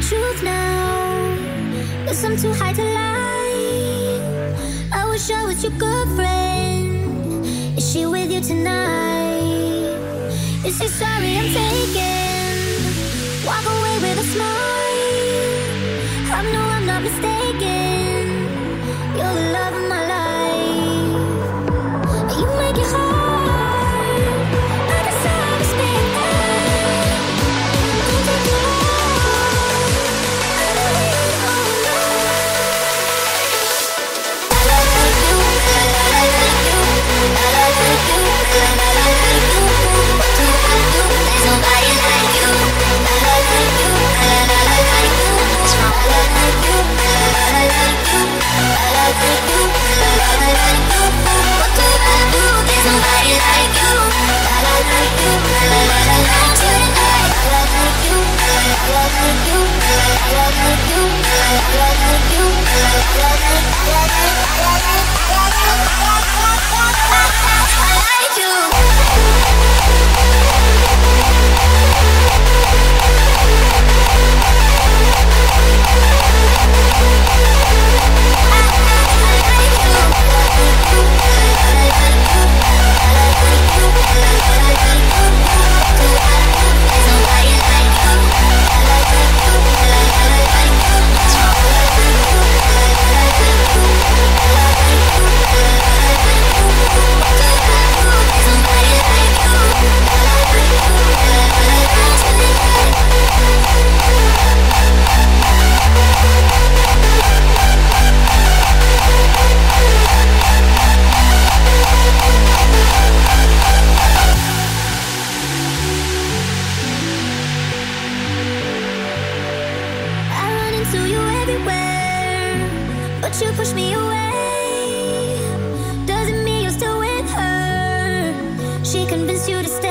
truth now, 'cause I'm too high to lie. I wish I was your girlfriend. Is she with you tonight? You say sorry, I'm taken. Walk away with a smile. I know I'm not mistaken. You're the love of my life. You make it hard. I guess I respect that. Don't take too long. I know you all know. I like you, I like you, I like you, I like you. What do I do? There's nobody like you. I like you, I like you. What's wrong? I like you, I like you, I like you, I like you. What do I do? There's nobody like you. I like you, I like you tonight. I like you, I like you, I like you, I like you, but you push me away. Doesn't mean you're still with her. She convinced you to stay.